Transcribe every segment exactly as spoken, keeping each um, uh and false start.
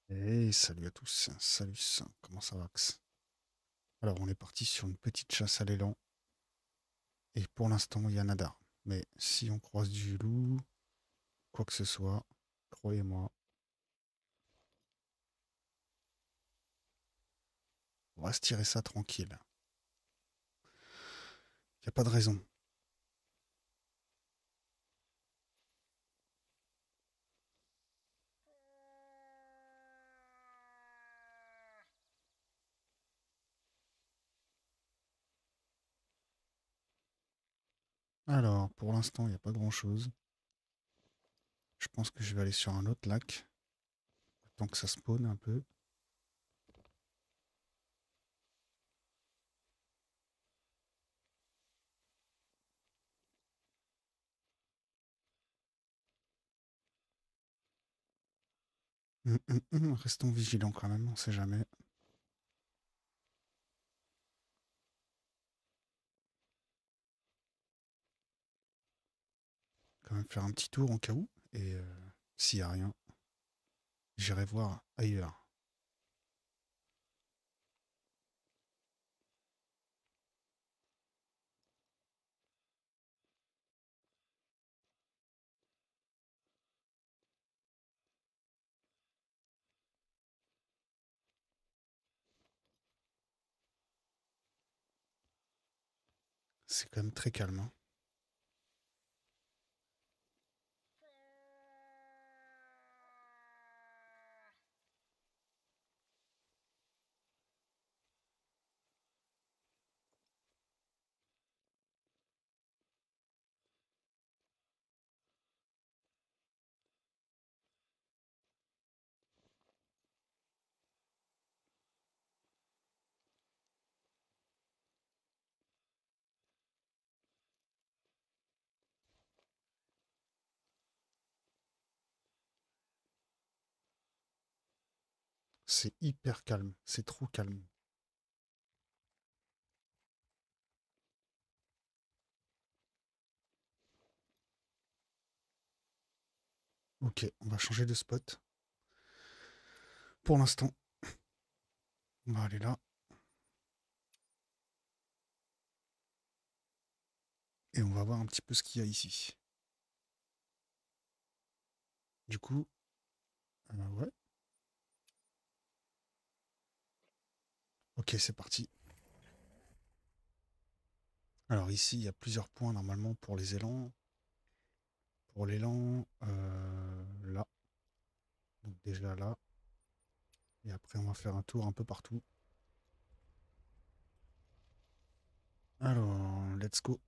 Hey, salut à tous, salut, comment ça va, Axe? Alors, on est parti sur une petite chasse à l'élan, et pour l'instant, il y a nada. Mais si on croise du loup, quoi que ce soit, croyez-moi, on va se tirer ça tranquille. Il n'y a pas de raison. Alors, pour l'instant, il n'y a pas grand-chose. Je pense que je vais aller sur un autre lac, tant que ça spawn un peu. Hum, hum, hum, Restons vigilants quand même, on sait jamais. Quand même faire un petit tour en cas où, et euh, s'il n'y a rien, j'irai voir ailleurs. C'est quand même très calme, hein. C'est hyper calme, c'est trop calme. Ok, on va changer de spot. Pour l'instant, on va aller là. Et on va voir un petit peu ce qu'il y a ici. Du coup, euh, ouais. Ok, c'est parti. Alors ici, il y a plusieurs points normalement pour les élans. Pour l'élan, euh, là. Donc déjà là. Et après, on va faire un tour un peu partout. Alors, let's go.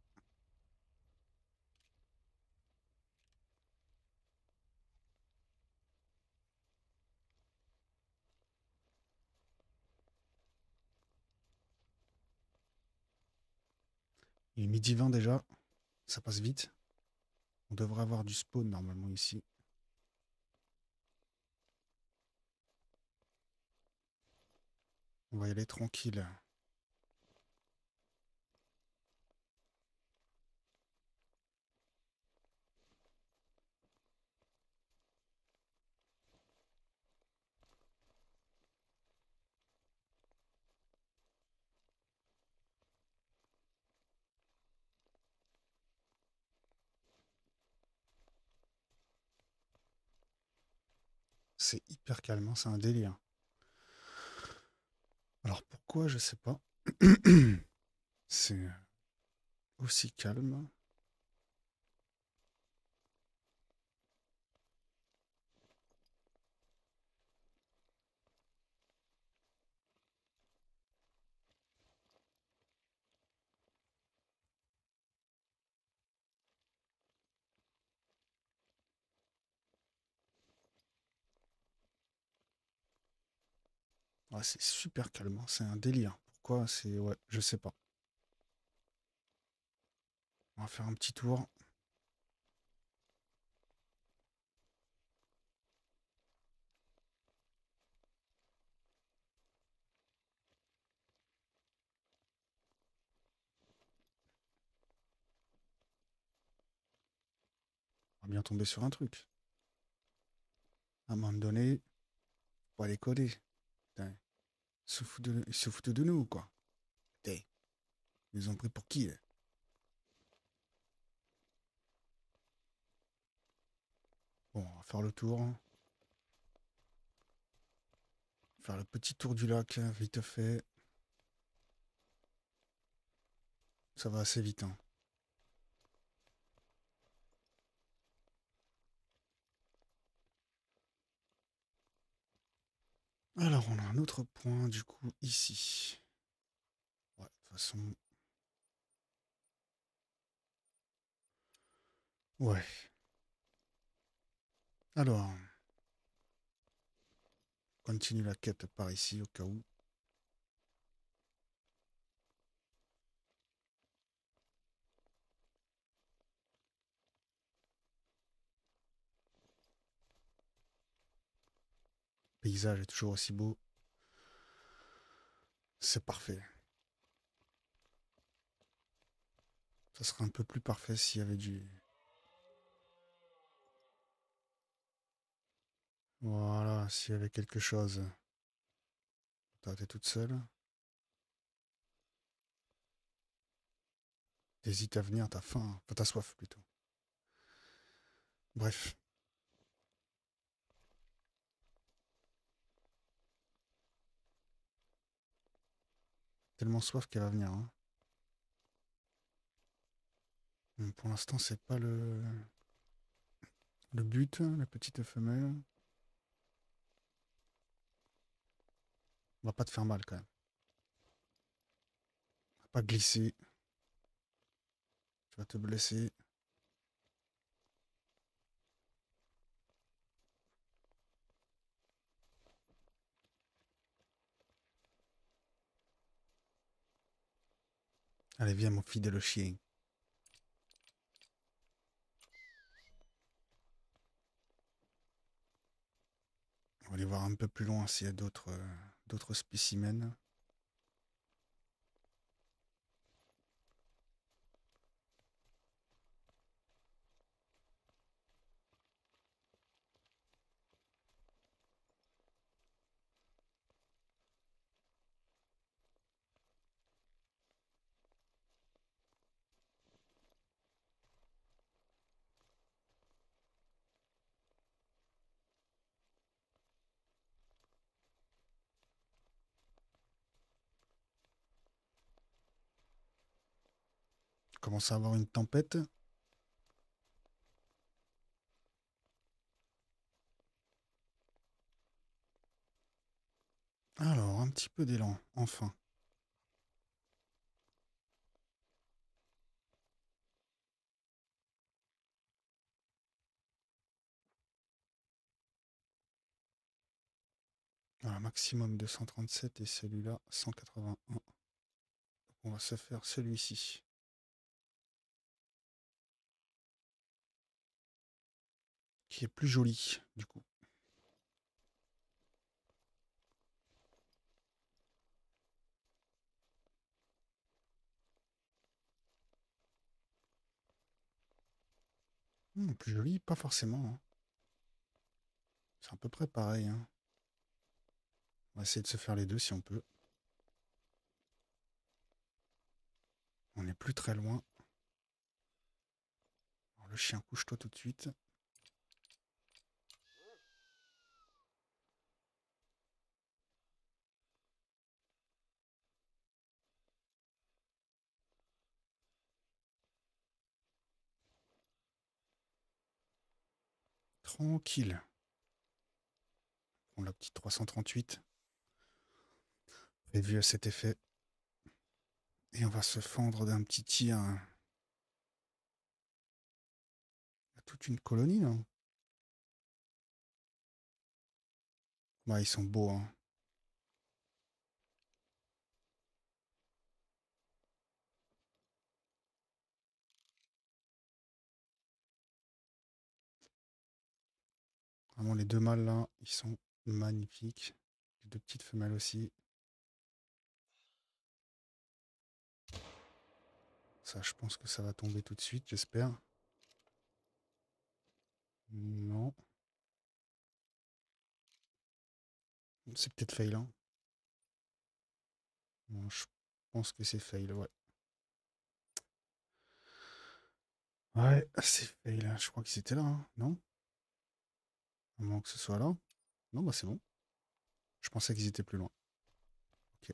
Il est midi vingt déjà. Ça passe vite. On devrait avoir du spawn normalement ici. On va y aller tranquille. C'est hyper calme, hein, c'est un délire. Alors pourquoi, je sais pas. C'est aussi calme. Ouais, c'est super calme, hein, c'est un délire. Pourquoi? C'est... Ouais, je sais pas. On va faire un petit tour. On va bien tomber sur un truc. À un moment donné, pas les coder. Putain, ils se foutent de, ils se foutent de nous, quoi. Putain, ils nous ont pris pour qui, là? Bon, on va faire le tour. Faire le petit tour du lac, hein, vite fait. Ça va assez vite, hein. Alors, on a un autre point, du coup, ici. Ouais, de toute façon... Ouais. Alors, continue la quête par ici, au cas où. Le paysage est toujours aussi beau. C'est parfait. Ça serait un peu plus parfait s'il y avait du... Voilà, s'il y avait quelque chose. Toi, t'es toute seule. T'hésites à venir, t'as faim. Enfin, t'as soif, plutôt. Bref. Tellement soif qu'elle va venir, hein. Hum, Pour l'instant, c'est pas le... le but, la petite femelle. On va pas te faire mal, quand même. On va pas glisser. Tu vas te blesser. Allez, viens, mon fidèle chien. On va aller voir un peu plus loin s'il y a d'autres euh, d'autres spécimens. Commence à avoir une tempête. Alors, un petit peu d'élan, enfin. Voilà, maximum deux cent trente-sept et celui-là cent quatre-vingt-un. Donc on va se faire celui-ci. Qui est plus joli, du coup. Hmm, plus joli, pas forcément, hein. C'est à peu près pareil, hein. On va essayer de se faire les deux si on peut. On n'est plus très loin. Alors, le chien, couche-toi tout de suite. Tranquille. On la petite trois cent trente-huit. Prévu à cet effet. Et on va se fendre d'un petit tir. Il y a toute une colonie, là. Bah, ils sont beaux, hein. Vraiment, les deux mâles, là, ils sont magnifiques. Les deux petites femelles aussi. Ça, je pense que ça va tomber tout de suite, j'espère. Non. C'est peut-être fail, hein. Bon, je pense que c'est fail, ouais. Ouais, c'est fail. Je crois qu'ils étaient là, hein, non? À moins que ce soit là. Non, bah c'est bon. Je pensais qu'ils étaient plus loin. Ok.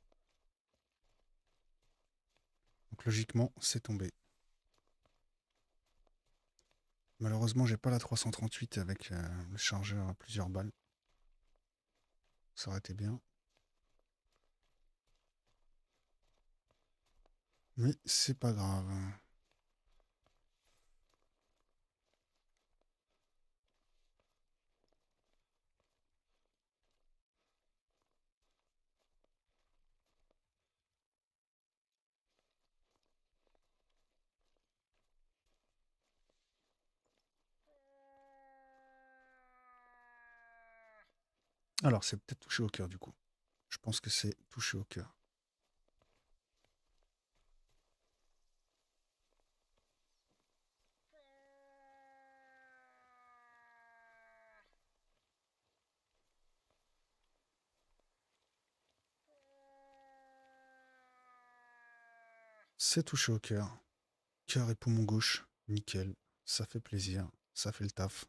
Donc logiquement, c'est tombé. Malheureusement, j'ai pas la trois cent trente-huit avec euh, le chargeur à plusieurs balles. Ça aurait été bien. Mais c'est pas grave. Alors, c'est peut-être touché au cœur du coup. Je pense que c'est touché au cœur. C'est touché au cœur. Cœur et poumon gauche. Nickel. Ça fait plaisir. Ça fait le taf.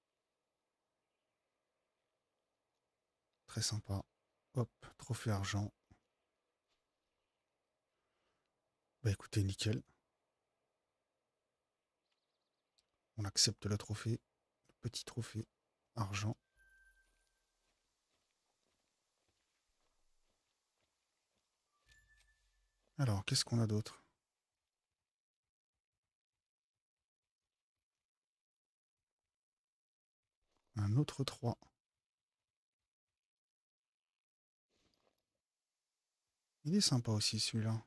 Très sympa. Hop, trophée argent. Bah écoutez, nickel. On accepte le trophée. Le petit trophée. Argent. Alors, qu'est-ce qu'on a d'autre? Un autre trois. Il est sympa aussi celui-là.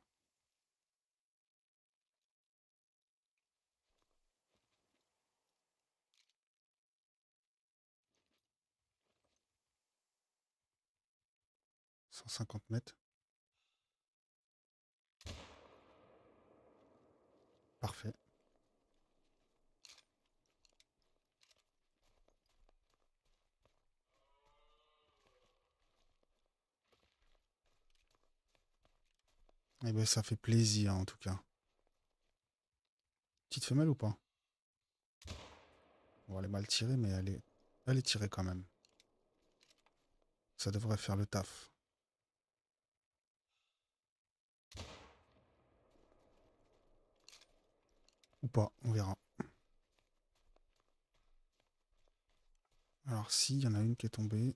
cent cinquante mètres. Parfait. Eh ben ça fait plaisir en tout cas. Petite femelle ou pas? Bon, elle est mal tirée, mais elle est, elle est tirée quand même. Ça devrait faire le taf. Ou pas, on verra. Alors si, il y en a une qui est tombée.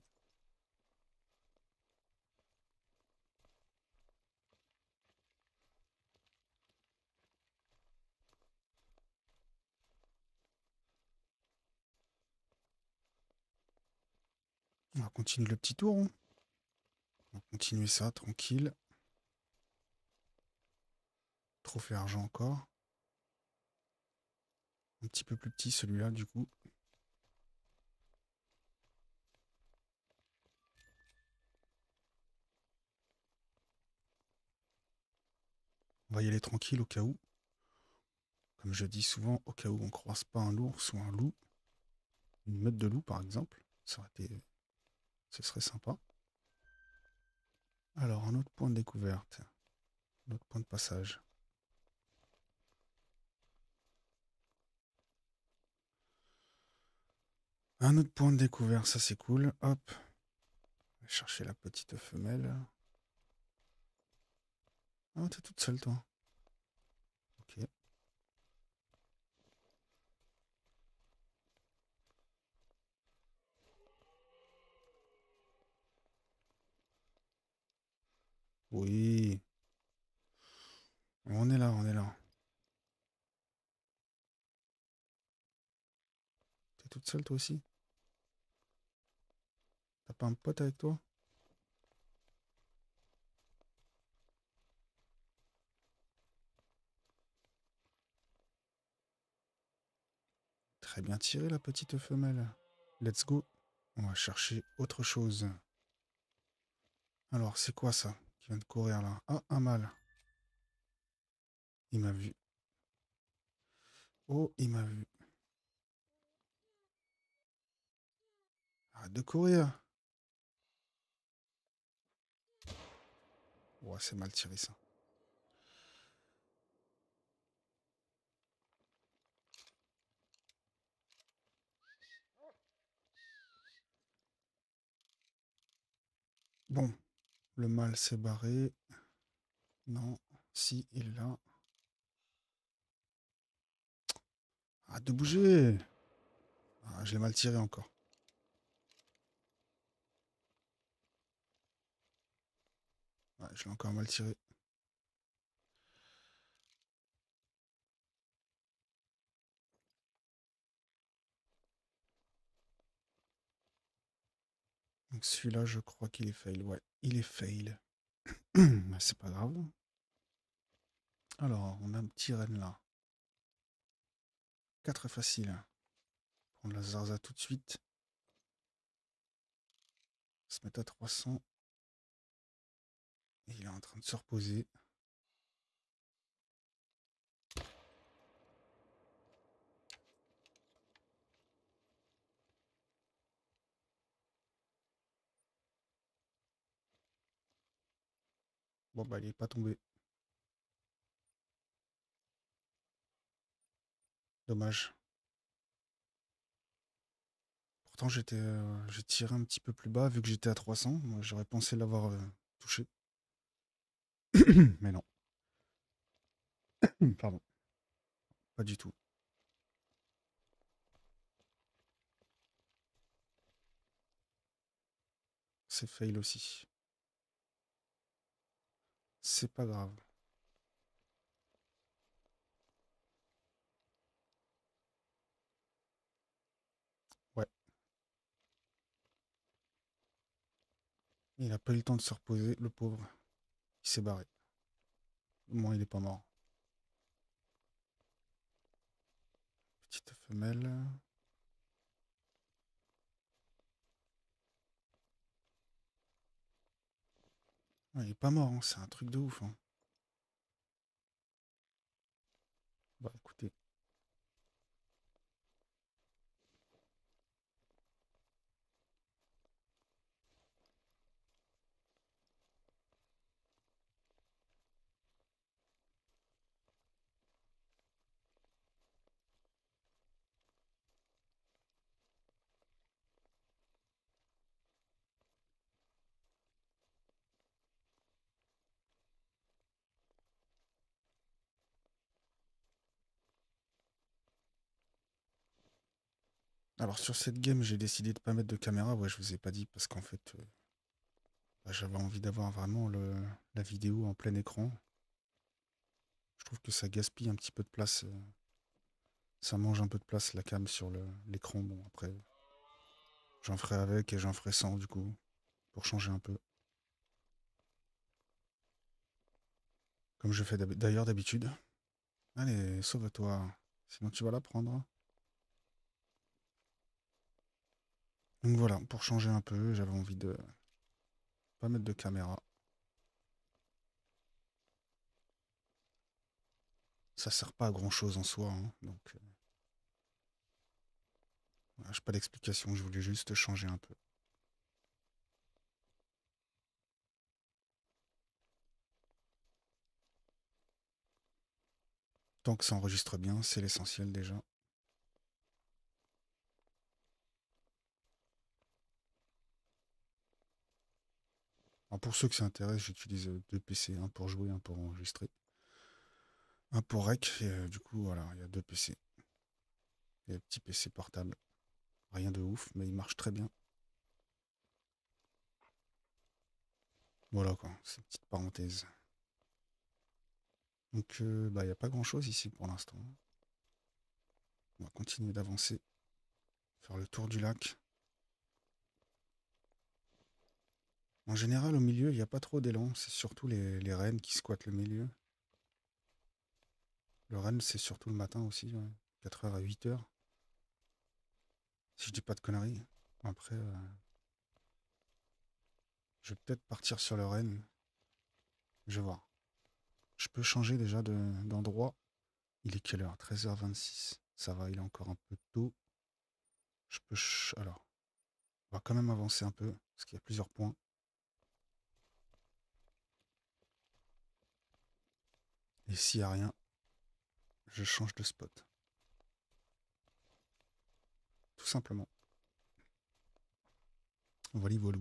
On va continuer le petit tour, hein. On va continuer ça, tranquille. Trophée argent encore. Un petit peu plus petit celui-là du coup. On va y aller tranquille au cas où. Comme je dis souvent, au cas où on croise pas un ours ou un loup. Une meute de loup par exemple. Ça aurait été... Ce serait sympa. Alors un autre point de découverte. Un autre point de passage. Un autre point de découverte, ça c'est cool. Hop. On va chercher la petite femelle. Ah, t'es toute seule toi. Ok. Oui. On est là, on est là. T'es toute seule toi aussi? T'as pas un pote avec toi? Très bien tiré la petite femelle. Let's go. On va chercher autre chose. Alors, c'est quoi ça qui vient de courir là? Ah, un mâle. Il m'a vu. Oh, il m'a vu. Arrête de courir. Ouais, c'est mal tiré ça. Bon, le mâle s'est barré. Non, si, il est là. Arrête de bouger. Ah, je l'ai mal tiré encore. Ouais, je l'ai encore mal tiré. Donc celui-là, je crois qu'il est fail. Ouais, il est fail. C'est pas grave. Alors, on a un petit renne là. Pas très facile. Prendre la Zarza tout de suite. Se mettre à trois cents. Et il est en train de se reposer. Bon, bah, il est pas tombé. Dommage. Pourtant, j'étais, euh, j'ai tiré un petit peu plus bas vu que j'étais à trois cents. Moi, j'aurais pensé l'avoir euh, touché. Mais non. Pardon. Pas du tout. C'est fail aussi. C'est pas grave. Ouais. Il a pas eu le temps de se reposer, le pauvre. Il s'est barré. Au moins, il est pas mort. Petite femelle. Ouais, il est pas mort, hein. C'est un truc de ouf, hein. Bah écoutez. Alors sur cette game, j'ai décidé de pas mettre de caméra. Ouais, je vous ai pas dit parce qu'en fait, euh, bah, j'avais envie d'avoir vraiment le, la vidéo en plein écran. Je trouve que ça gaspille un petit peu de place. euh, ça mange un peu de place la cam sur le- l'écran. Bon, après, j'en ferai avec et j'en ferai sans du coup, pour changer un peu. Comme je fais d'hab- d'ailleurs d'habitude. Allez, sauve-toi. Sinon tu vas la prendre. Donc voilà, pour changer un peu, j'avais envie de pas mettre de caméra. Ça sert pas à grand chose en soi, hein, donc euh, voilà, j'ai pas d'explication, je voulais juste changer un peu. Tant que ça enregistre bien, c'est l'essentiel déjà. Alors pour ceux que ça intéresse, j'utilise euh, deux P C, un pour jouer, un pour enregistrer. Un pour rec, et euh, du coup voilà, il y a deux P C. Il y a un petit P C portable. Rien de ouf, mais il marche très bien. Voilà quoi, c'est une petite parenthèse. Donc euh, bah il n'y a pas grand chose ici pour l'instant. On va continuer d'avancer, faire le tour du lac. En général, au milieu, il n'y a pas trop d'élan. C'est surtout les, les rennes qui squattent le milieu. Le renne, c'est surtout le matin aussi, ouais. quatre heures à huit heures. Si je dis pas de conneries. Après, euh, je vais peut-être partir sur le renne. Je vais voir. Je peux changer déjà de- d'endroit. Il est quelle heure? treize heures vingt-six. Ça va, il est encore un peu tôt. Je peux... ch- Alors, on va quand même avancer un peu, parce qu'il y a plusieurs points. Et s'il n'y a rien, je change de spot. Tout simplement. Voilà, voilà.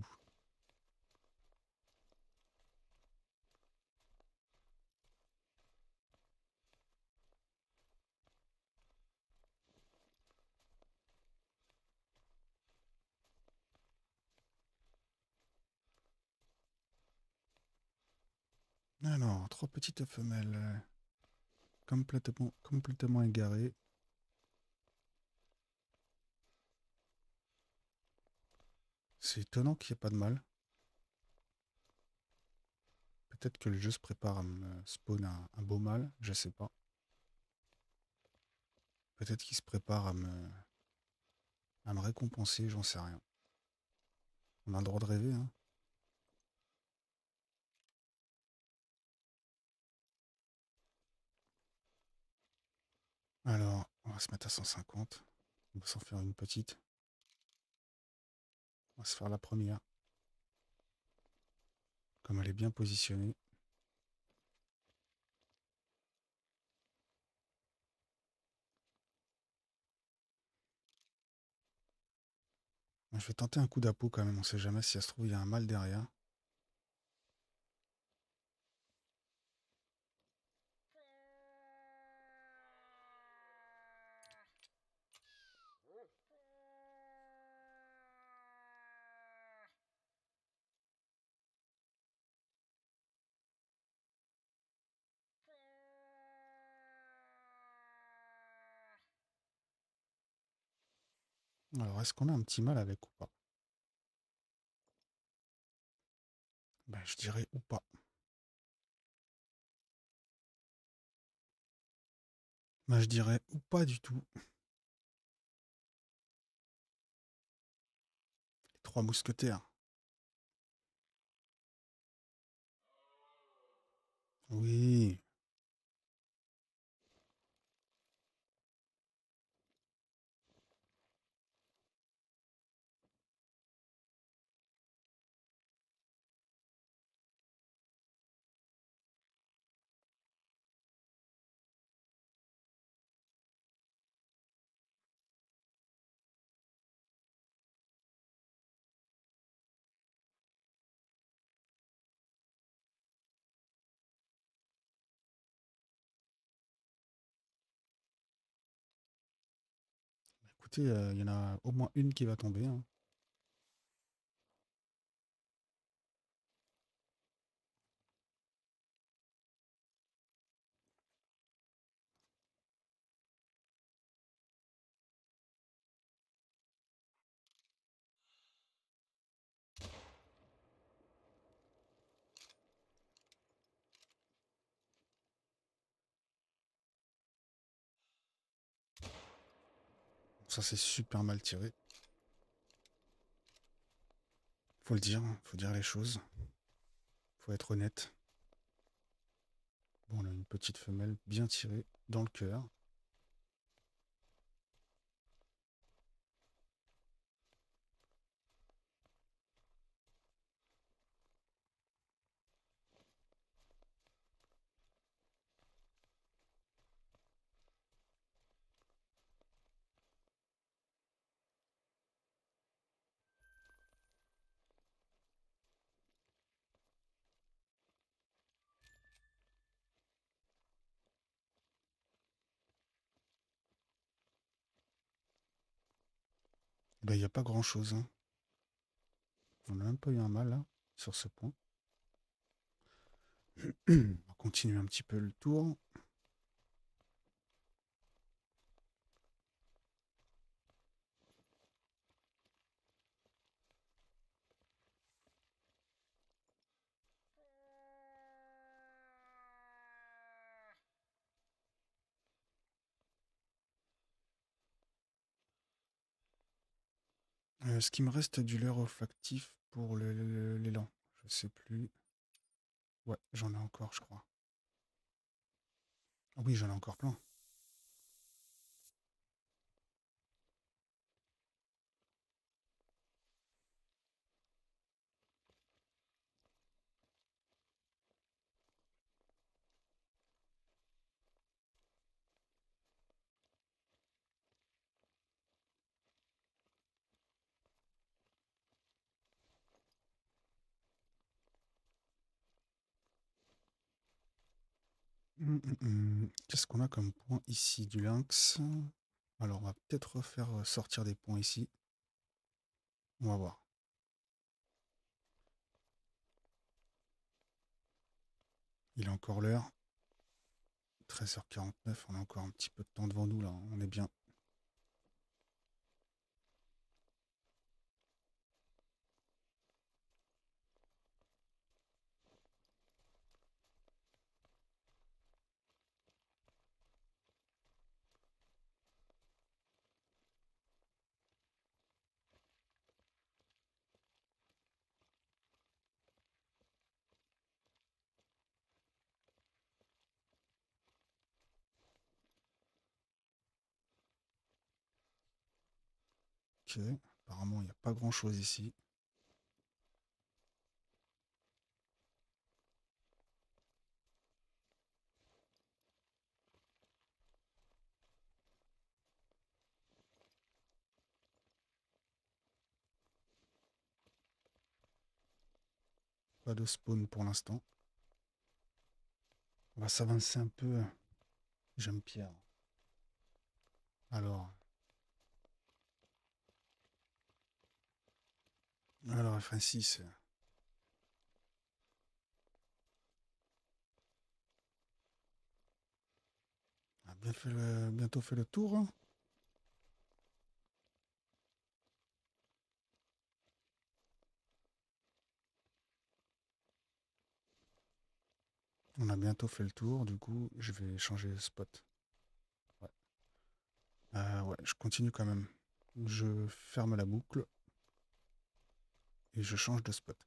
Alors, trois petites femelles euh, complètement, complètement égarées. C'est étonnant qu'il n'y ait pas de mâle. Peut-être que le jeu se prépare à me spawn un, un beau mâle, je sais pas. Peut-être qu'il se prépare à me, à me récompenser, j'en sais rien. On a le droit de rêver, hein. Alors, on va se mettre à cent cinquante. On va s'en faire une petite. On va se faire la première. Comme elle est bien positionnée. Je vais tenter un coup d'appôt quand même, on sait jamais si ça se trouve il y a un mâle derrière. Alors, est-ce qu'on a un petit mâle avec ou pas? Ben, je dirais ou pas. Ben, je dirais ou pas du tout. Les trois mousquetaires. Oui. Écoutez, euh, il y en a au moins une qui va tomber, hein. Ça, c'est super mal tiré. Faut le dire, hein, faut dire les choses. Faut être honnête. Bon, on a une petite femelle bien tirée dans le cœur. Ben, il n'y a pas grand-chose, hein. On n'a même pas eu un mâle, là, sur ce point. On va continuer un petit peu le tour. Euh, ce qui me reste du lait olfactif pour le- le- l'élan, je sais plus. Ouais, j'en ai encore, je crois. Ah oui, j'en ai encore plein. Hum, hum, hum. Qu'est-ce qu'on a comme point ici? Du lynx. Alors, on va peut-être refaire euh, sortir des points ici. On va voir. Il est encore l'heure. treize heures quarante-neuf, on a encore un petit peu de temps devant nous, là. On est bien. Ok. Apparemment, il n'y a pas grand-chose ici. Pas de spawn pour l'instant. On va s'avancer un peu. J'aime Pierre. Alors. Alors, F un six. On a bien fait le, bientôt fait le tour, hein. On a bientôt fait le tour, du coup, je vais changer de spot. Ouais. Euh, ouais, je continue quand même. Je ferme la boucle et je change de spot.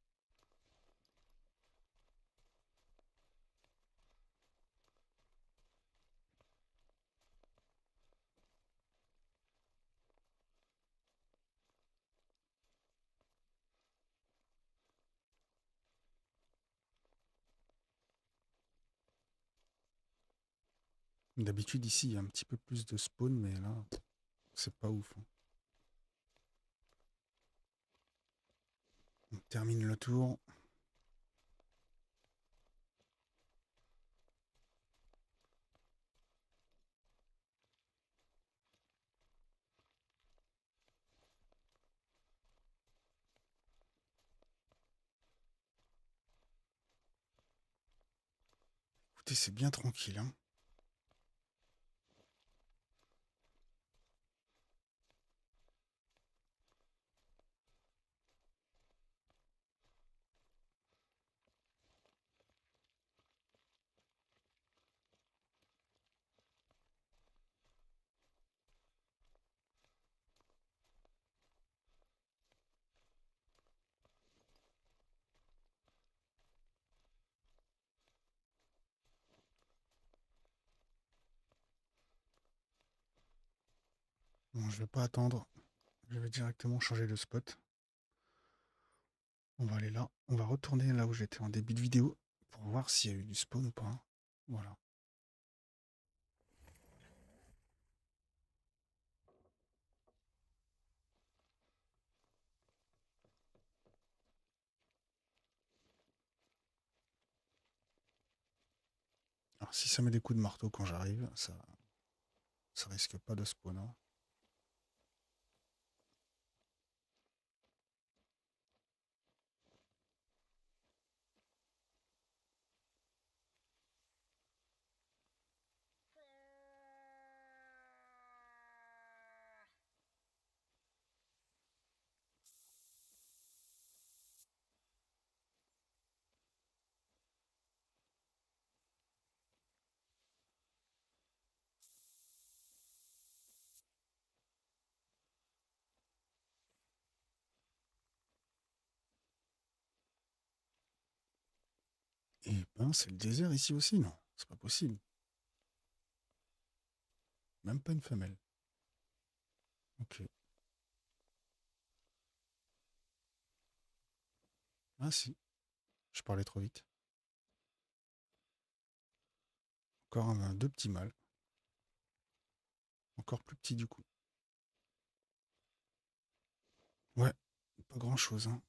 D'habitude, ici, il y a un petit peu plus de spawn, mais là, c'est pas ouf, hein. On termine le tour. Écoutez, c'est bien tranquille, hein. Bon, je vais pas attendre. Je vais directement changer de spot. On va aller là. On va retourner là où j'étais en début de vidéo pour voir s'il y a eu du spawn ou pas. Voilà. Alors, si ça met des coups de marteau quand j'arrive, ça, ça risque pas de spawn, hein. Et ben, c'est le désert ici aussi, non? C'est pas possible. Même pas une femelle. Ok. Ah si, je parlais trop vite. Encore un, deux petits mâles. Encore plus petits du coup. Ouais, pas grand chose, hein.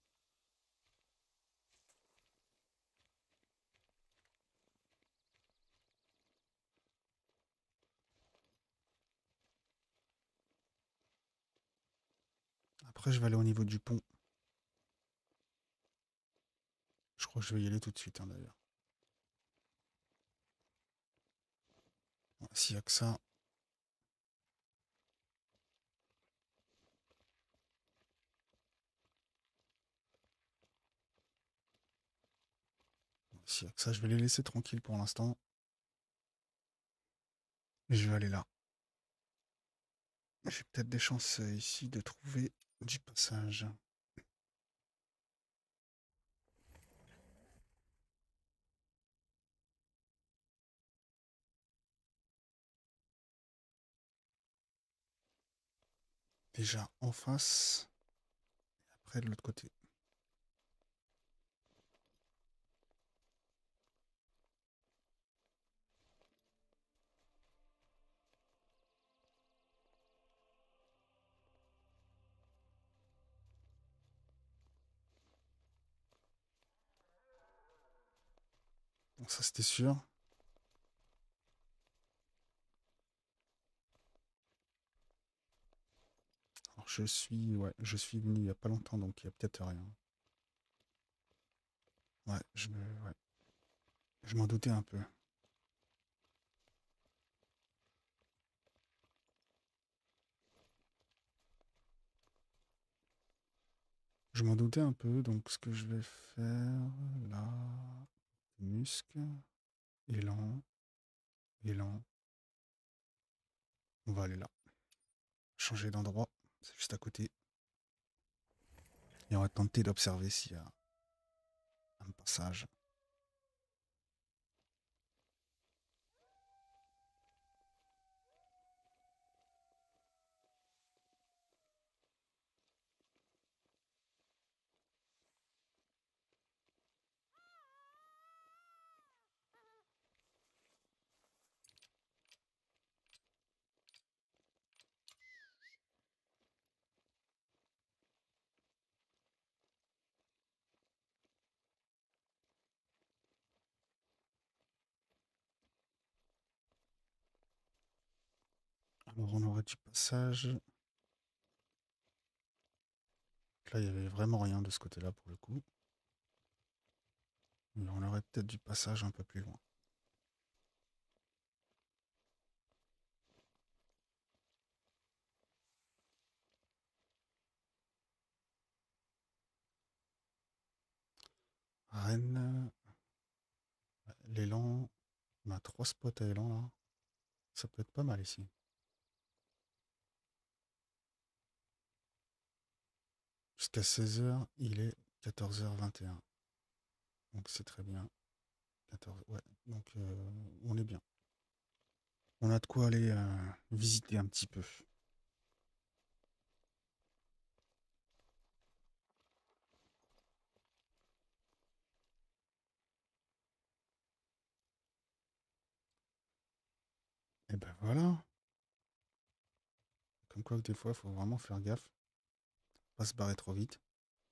Après, je vais aller au niveau du pont. Je crois que je vais y aller tout de suite, hein, d'ailleurs. Ouais, s'il n'y a que ça. S'il n'y a que ça, je vais les laisser tranquilles pour l'instant. Et je vais aller là. J'ai peut-être des chances euh, ici de trouver du passage. Déjà en face. Et après de l'autre côté. Bon, ça c'était sûr. Alors je suis, ouais, je suis venu il n'y a pas longtemps, donc il n'y a peut-être rien. Ouais, je me, ouais, je m'en doutais un peu. Je m'en doutais un peu, donc ce que je vais faire là, muscle, élan, élan. On va aller là. Changer d'endroit, c'est juste à côté. Et on va tenter d'observer s'il y a un passage. Alors on aurait du passage. Là, il n'y avait vraiment rien de ce côté-là pour le coup. Mais on aurait peut-être du passage un peu plus loin. Rennes. L'élan. On a trois spots à élan là. Ça peut être pas mal ici. Jusqu'à seize heures, il est quatorze heures vingt et un. Donc c'est très bien. quatorze, ouais, donc euh, on est bien. On a de quoi aller euh, visiter un petit peu. Et ben voilà. Comme quoi que des fois, il faut vraiment faire gaffe. Pas se barrer trop vite.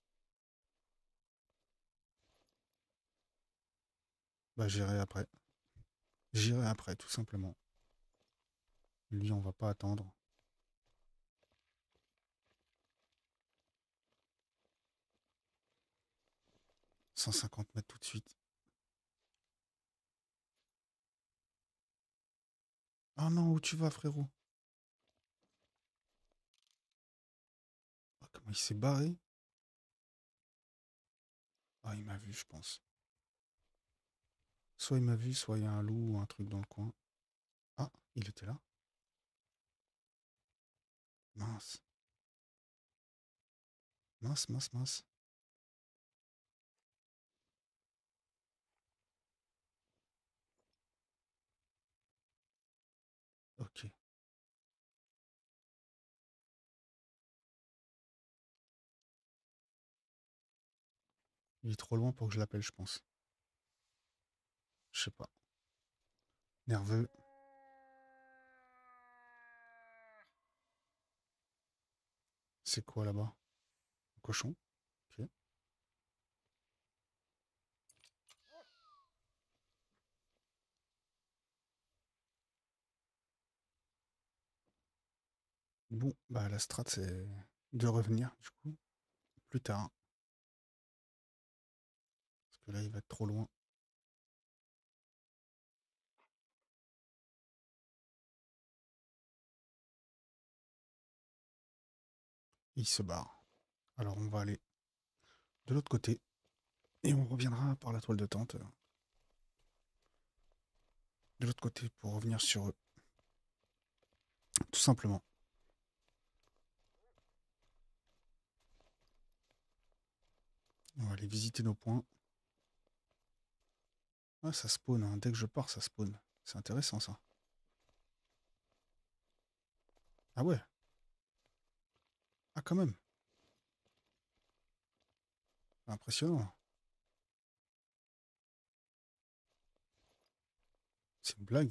Bah j'irai après. J'irai après, tout simplement. Lui, on va pas attendre. cent cinquante mètres tout de suite. Ah non, où tu vas, frérot? Ah, comment il s'est barré? Ah, il m'a vu, je pense. Soit il m'a vu, soit il y a un loup ou un truc dans le coin. Ah, il était là. Mince. Mince, mince, mince. Ok. Il est trop loin pour que je l'appelle, je pense. Je sais pas. Nerveux. C'est quoi là-bas? Un cochon? Ok. Bon, bah la strat, c'est de revenir, du coup, plus tard. Parce que là, il va être trop loin. Et il se barre. Alors, on va aller de l'autre côté. Et on reviendra par la toile de tente. euh, De l'autre côté pour revenir sur eux. Tout simplement. On va aller visiter nos points. Ah, ça spawn. Hein. Dès que je pars, ça spawn. C'est intéressant, ça. Ah ouais. Ah, quand même. Impressionnant. C'est une blague.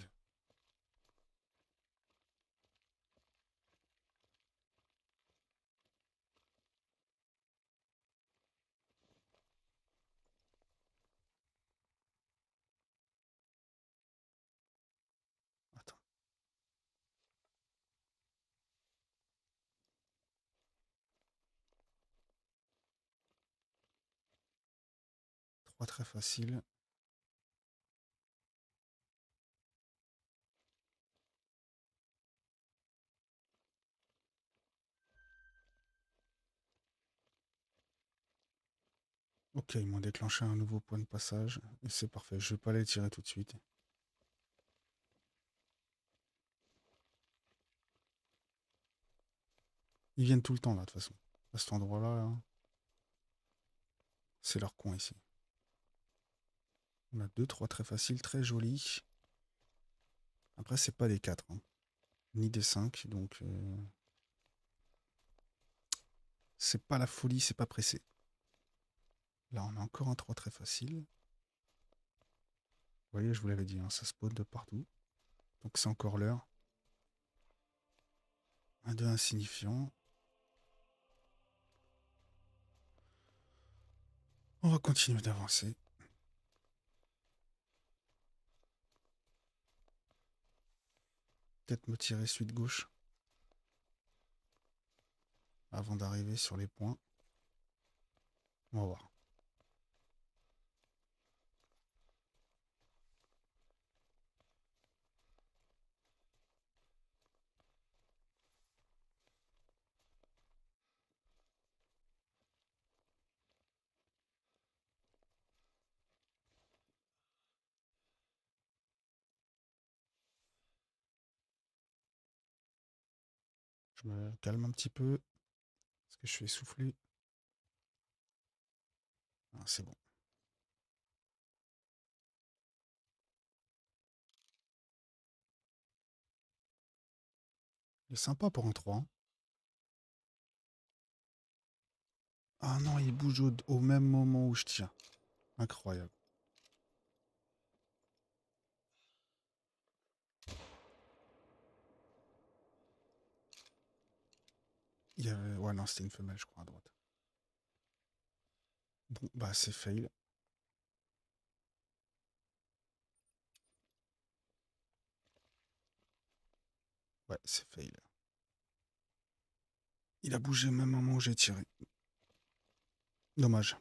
Attends. Trois très facile. Ok, ils m'ont déclenché un nouveau point de passage. Et c'est parfait. Je vais pas les tirer tout de suite. Ils viennent tout le temps, là, de toute façon. À cet endroit-là, là, c'est leur coin ici. On a deux, trois très faciles, très jolis. Après, c'est pas des quatre. Hein. Ni des cinq. Donc, euh, c'est pas la folie, c'est pas pressé. Là, on a encore un trois très facile. Vous voyez, je vous l'avais dit, hein, ça spawn de partout. Donc, c'est encore l'heure. Un deux insignifiant. On va continuer d'avancer. Peut-être me tirer suite gauche. Avant d'arriver sur les points. On va voir. Je me calme un petit peu. Parce que je suis essoufflé. Ah, c'est bon. Il est sympa pour un trois. Hein. Ah non, il bouge au, au même moment où je tire. Incroyable. Il y avait... Ouais, non, c'était une femelle, je crois, à droite. Bon, bah, c'est fail. Ouais, c'est fail. Il a bougé au même moment où j'ai tiré. Dommage.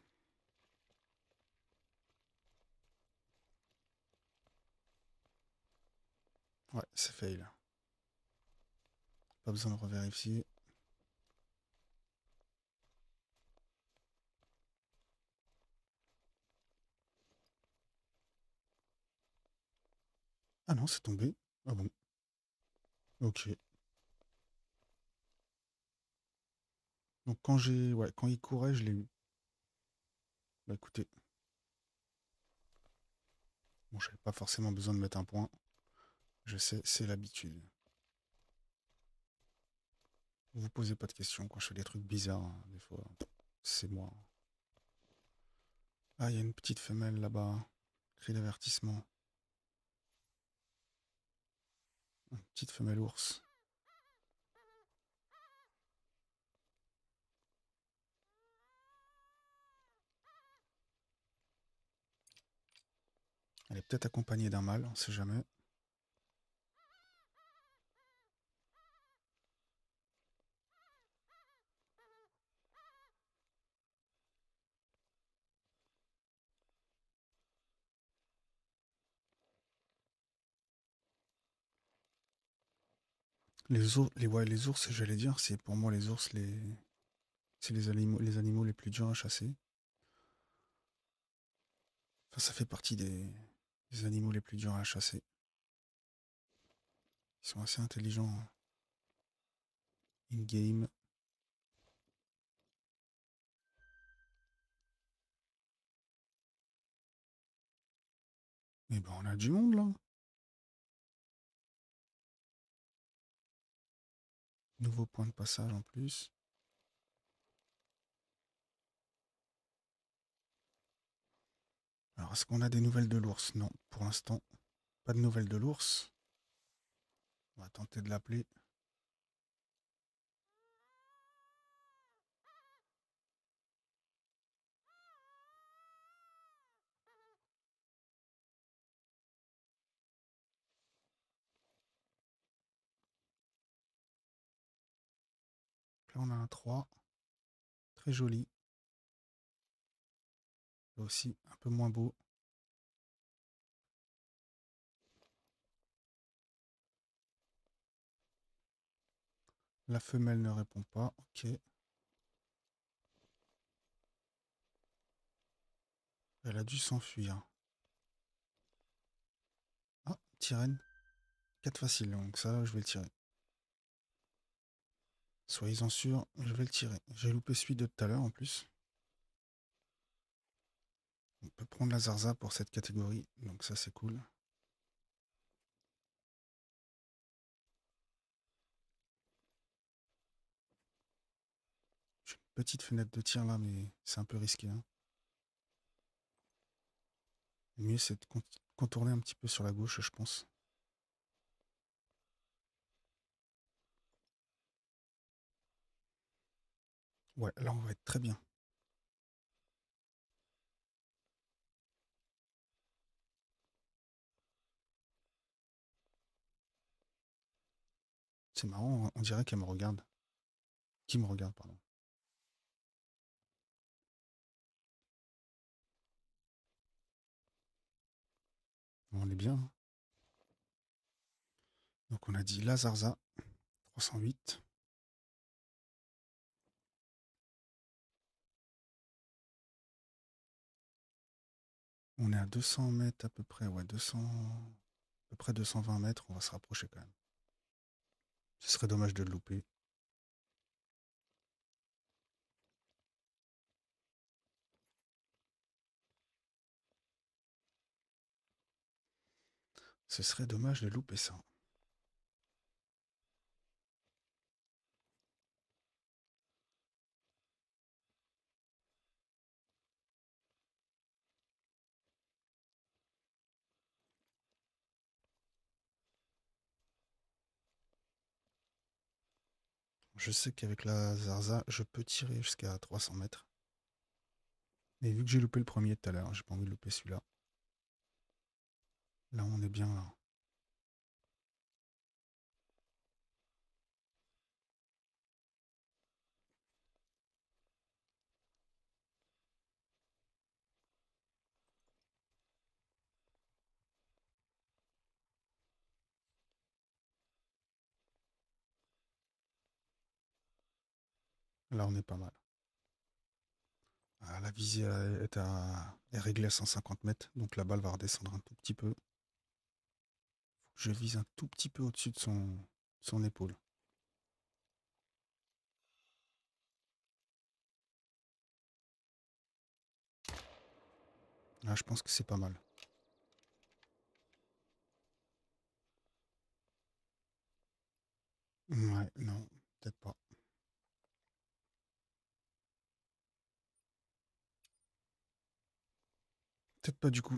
Ouais, c'est fail. Pas besoin de revérifier. Ah non, c'est tombé. Ah bon. Ok. Donc quand j'ai... Ouais, quand il courait, je l'ai eu. Bah écoutez. Bon, j'avais pas forcément besoin de mettre un point. Je sais, c'est l'habitude. Vous posez pas de questions quand je fais des trucs bizarres, hein, des fois. C'est moi. Ah, il y a une petite femelle là-bas. Cri d'avertissement. Une petite femelle ours. Elle est peut-être accompagnée d'un mâle, on sait jamais. Les ours, les, ouais, les ours, j'allais dire, c'est pour moi les ours, les, c'est les animaux, les animaux les plus durs à chasser. Enfin, ça fait partie des, des animaux les plus durs à chasser. Ils sont assez intelligents in-game. Mais ben, on a du monde là. Nouveau point de passage en plus. Alors, est-ce qu'on a des nouvelles de l'ours? Non, pour l'instant, pas de nouvelles de l'ours. On va tenter de l'appeler. Là, on a un trois. Très joli. Là aussi, un peu moins beau. La femelle ne répond pas. Ok. Elle a dû s'enfuir. Ah, Tyrène. quatre facile, donc ça, je vais le tirer. Soyez-en sûrs, je vais le tirer. J'ai loupé celui de tout à l'heure en plus. On peut prendre la Zarza pour cette catégorie, donc ça c'est cool. J'ai une petite fenêtre de tir là, mais c'est un peu risqué. Hein. Le mieux c'est de contourner un petit peu sur la gauche, je pense. Ouais, là on va être très bien. C'est marrant, on dirait qu'elle me regarde. Qui me regarde, pardon. On est bien. Hein. Donc on a dit la Zarza, trois cent huit. On est à deux cents mètres à peu près, ouais, deux cents, à peu près deux cent vingt mètres, on va se rapprocher quand même. Ce serait dommage de le louper. Ce serait dommage de louper ça. Je sais qu'avec la Zarza, je peux tirer jusqu'à trois cents mètres. Mais vu que j'ai loupé le premier tout à l'heure, j'ai pas envie de louper celui-là. Là, on est bien là. Là, on est pas mal. Ah, la visée est, à, est réglée à cent cinquante mètres, donc la balle va redescendre un tout petit peu. Faut que je vise un tout petit peu au-dessus de son, son épaule. Là, je pense que c'est pas mal. Ouais, non, peut-être pas. Peut-être pas du coup.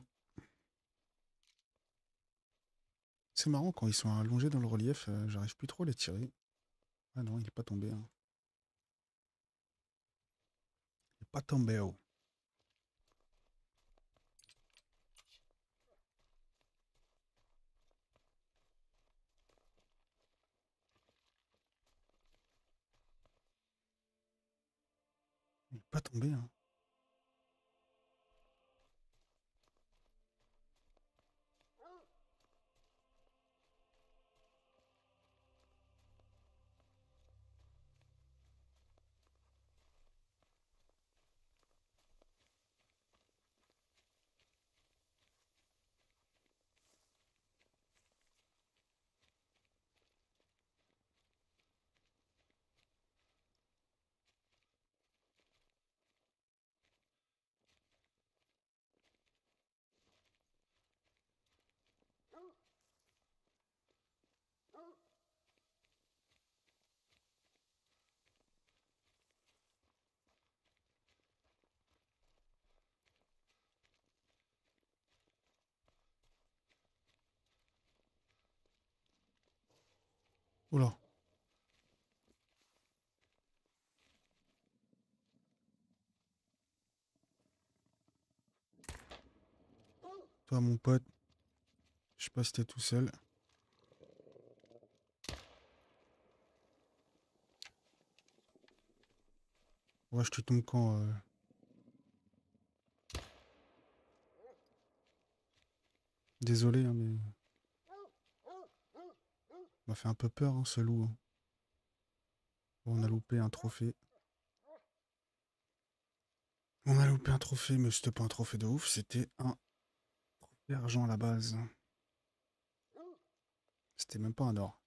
C'est marrant, quand ils sont allongés dans le relief, euh, j'arrive plus trop à les tirer. Ah non, il est pas tombé. Hein. Il est pas tombé. Oh. Il est pas tombé. Hein. Oula. Toi, mon pote, je sais pas si t'es tout seul. Ouais, je te tombe quand euh, désolé, hein, mais m'a fait un peu peur, hein, ce loup, hein. Bon, on a loupé un trophée. On a loupé un trophée, mais c'était pas un trophée de ouf, c'était un trophée argent à la base. C'était même pas un or.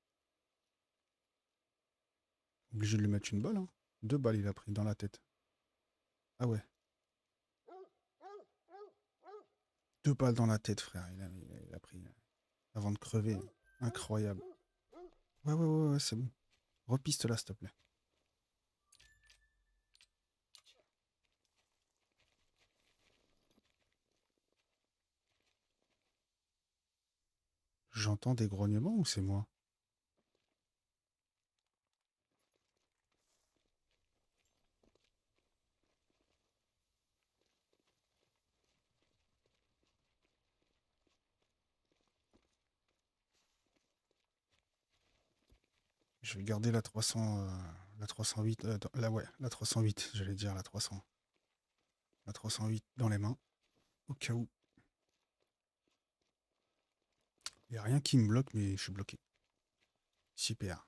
Obligé de lui mettre une balle, hein. Deux balles, il a pris dans la tête. Ah ouais. Deux balles dans la tête, frère. Il a, il a- il a pris. Avant de crever. Incroyable. Ouais, ouais, ouais, ouais, c'est bon. Repiste là, s'il te plaît. J'entends des grognements ou c'est moi? Je vais garder la trois cents, euh, la trois cent huit, euh, dans- la, ouais, la trois cent huit, j'allais dire la trois cents, la trois cent huit dans les mains, au cas où. Il n'y a rien qui me bloque, mais je suis bloqué. Super.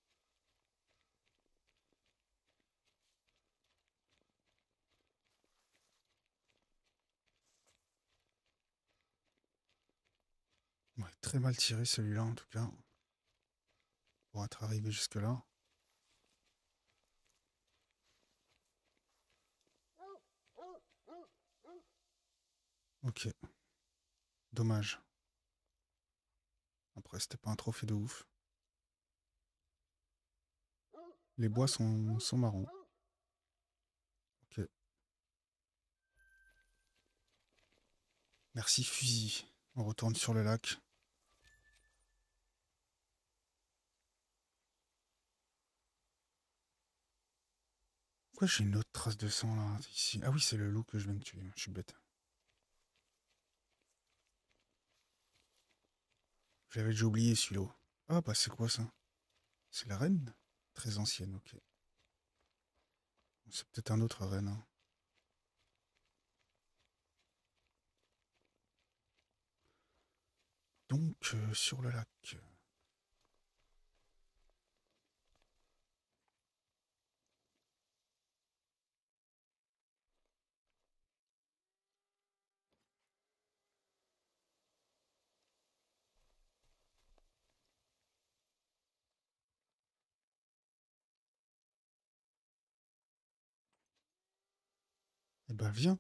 Ouais, très mal tiré celui-là en tout cas, pour être arrivé jusque-là. Ok, dommage. Après, c'était pas un trophée de ouf. Les bois sont, sont marrons. Ok, merci fusil. On retourne sur le lac. Pourquoi j'ai une autre trace de sang là, ici? Ah oui, c'est le loup que je viens de tuer. Je suis bête. J'avais déjà oublié celui-là. Ah bah c'est quoi ça? C'est la reine? Très ancienne, ok. C'est peut-être un autre reine, hein. Donc, euh, sur le lac. Eh ben viens.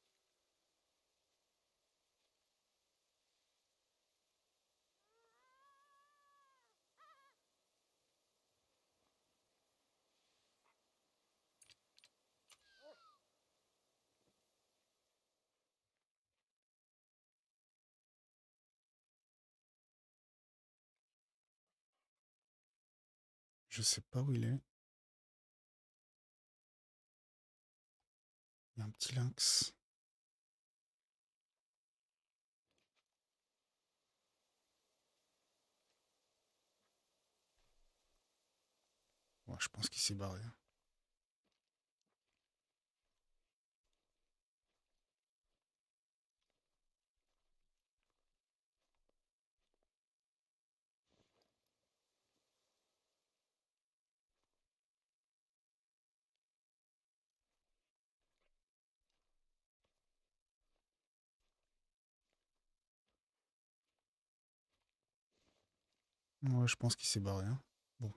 Je sais pas où il est. Il y a un petit lynx. Ouais, je pense qu'il s'est barré. Ouais, je pense qu'il s'est barré, hein. Bon.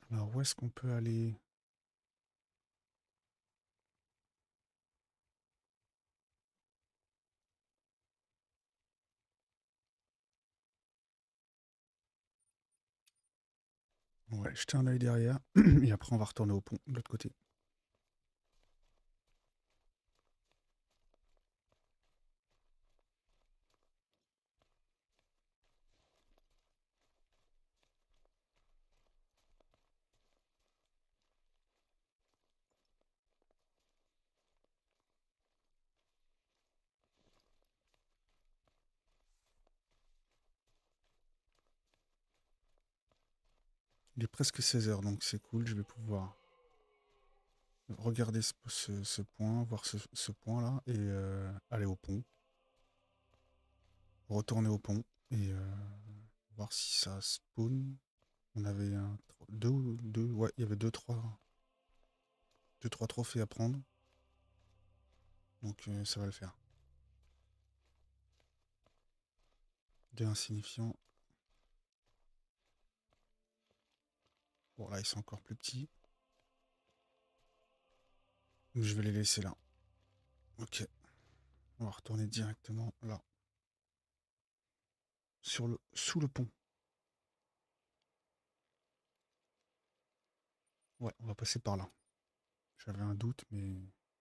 Alors, où est-ce qu'on peut aller? Ouais, jeter un œil derrière. Et après, on va retourner au pont, de l'autre côté. Il est presque seize heures, donc c'est cool. Je vais pouvoir regarder ce, ce- ce point, voir ce, ce point-là, et euh, aller au pont. Retourner au pont, et euh, voir si ça spawn. On avait un, deux, ou- deux, ouais, il y avait deux, trois, deux, trois trophées à prendre. Donc euh, ça va le faire. Des insignifiants. Bon, là, ils sont encore plus petits. Donc, je vais les laisser là. Ok. On va retourner directement là. Sur le, sous le pont. Ouais, on va passer par là. J'avais un doute, mais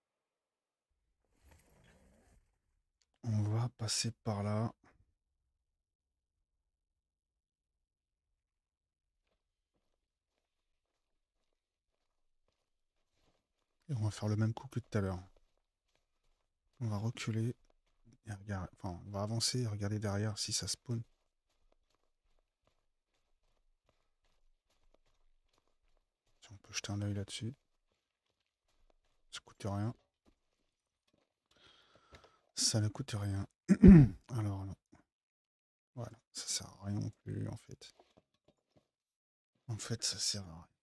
on va passer par là. Et on va faire le même coup que tout à l'heure. On va reculer et regarder. Enfin, on va avancer et regarder derrière si ça spawn. Si on peut jeter un œil là-dessus. Ça coûte rien. Ça ne coûte rien. Alors là. Voilà, ça sert à rien non plus en fait. En fait, ça sert à rien.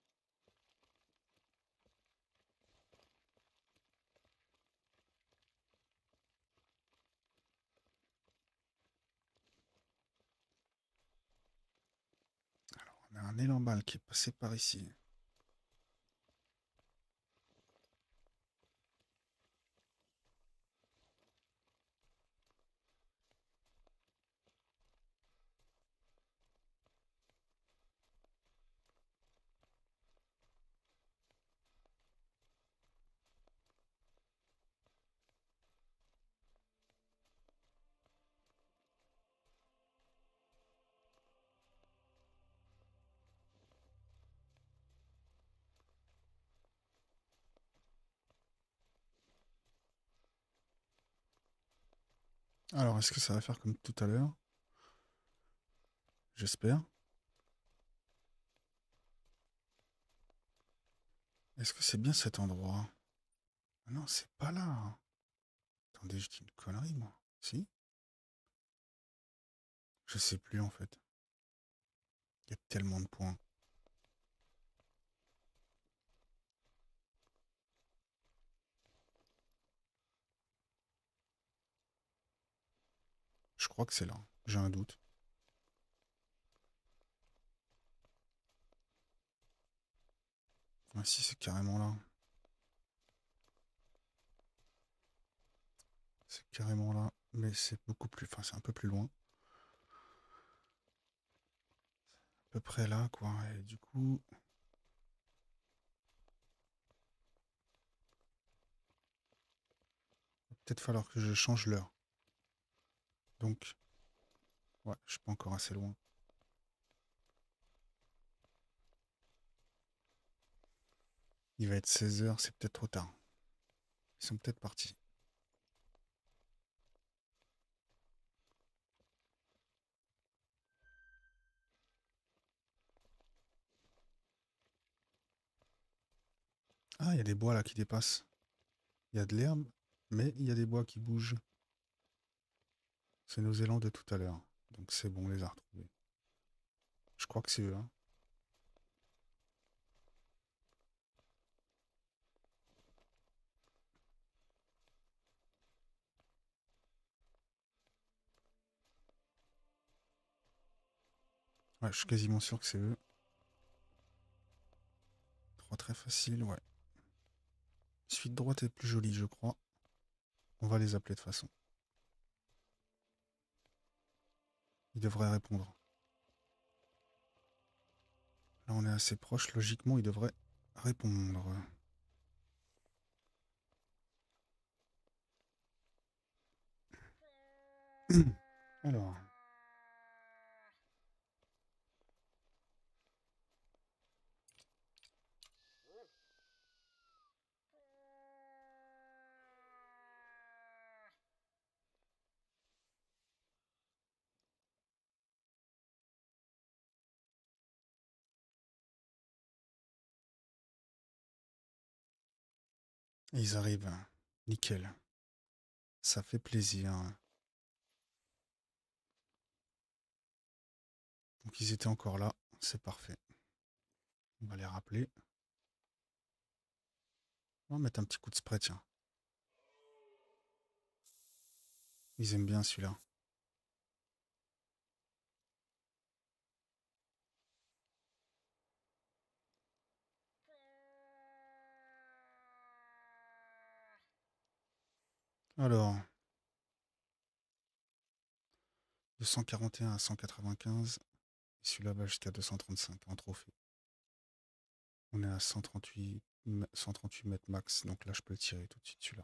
On a un élan balle qui est passé par ici. Alors, est-ce que ça va faire comme tout à l'heure? J'espère. Est-ce que c'est bien cet endroit? Ah non, c'est pas là. Attendez, je dis une connerie, moi. Si? Je sais plus, en fait. Il y a tellement de points. Je crois que c'est là. J'ai un doute. Ah si, c'est carrément là. C'est carrément là. Mais c'est beaucoup plus... Enfin, c'est un peu plus loin. À peu près là, quoi. Et du coup... Il va peut-être falloir que je change l'heure. Donc... Ouais, je suis pas encore assez loin. Il va être seize heures, c'est peut-être trop tard. Ils sont peut-être partis. Ah, il y a des bois là qui dépassent. Il y a de l'herbe, mais il y a des bois qui bougent. C'est nos élans de tout à l'heure. Donc c'est bon, on les a retrouvés. Je crois que c'est eux. Hein. Ouais, je suis quasiment sûr que c'est eux. très facile, ouais. Suite droite est plus jolie, je crois. On va les appeler de toute façon. Il devrait répondre. Là, on est assez proche. Logiquement, il devrait répondre. Alors. Ils arrivent. Nickel. Ça fait plaisir. Donc ils étaient encore là. C'est parfait. On va les rappeler. On va mettre un petit coup de spray, tiens. Ils aiment bien celui-là. Alors. De cent quarante et un à cent quatre-vingt-quinze. Et celui-là va jusqu'à deux cent trente-cinq en trophée. On est à cent trente-huit, cent trente-huit mètres max. Donc là, je peux le tirer tout de suite celui-là.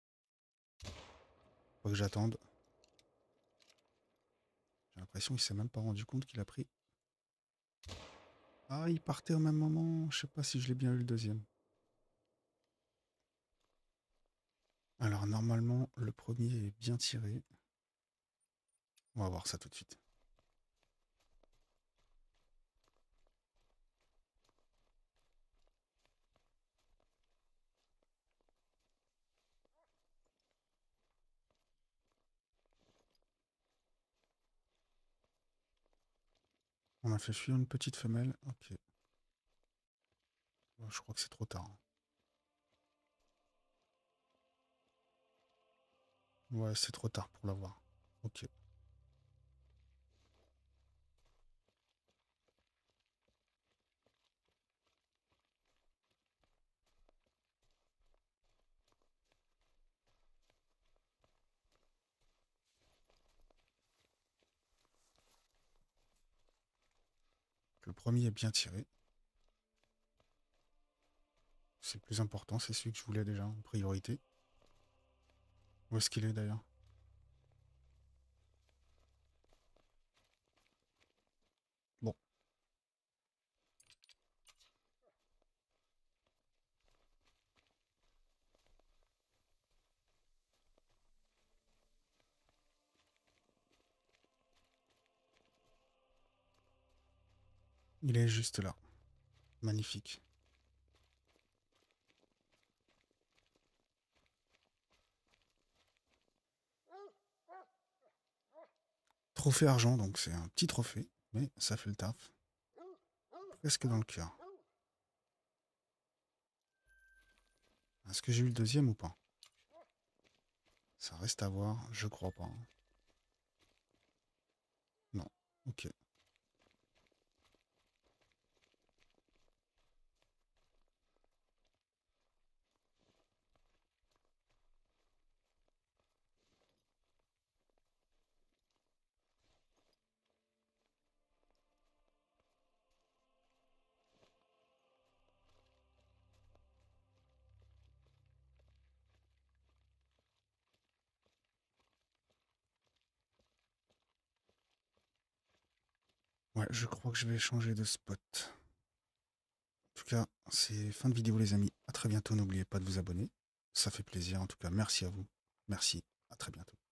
Faut que j'attende. J'ai l'impression qu'il s'est même pas rendu compte qu'il a pris. Ah, il partait au même moment. Je sais pas si je l'ai bien eu le deuxième. Alors normalement, le premier est bien tiré. On va voir ça tout de suite. On a fait fuir une petite femelle. Ok. Bon, je crois que c'est trop tard. Ouais, c'est trop tard pour l'avoir. Ok. Le premier est bien tiré. C'est le plus important, c'est celui que je voulais déjà en priorité. Où est-ce qu'il est d'ailleurs? Bon. Il est juste là. Magnifique. Trophée argent, donc c'est un petit trophée, mais ça fait le taf. Presque dans le cœur. Est-ce que j'ai eu le deuxième ou pas? Ça reste à voir, je crois pas. Non, ok. Ouais, je crois que je vais changer de spot. En tout cas, c'est fin de vidéo les amis. À très bientôt, n'oubliez pas de vous abonner. Ça fait plaisir, en tout cas, merci à vous. Merci, à très bientôt.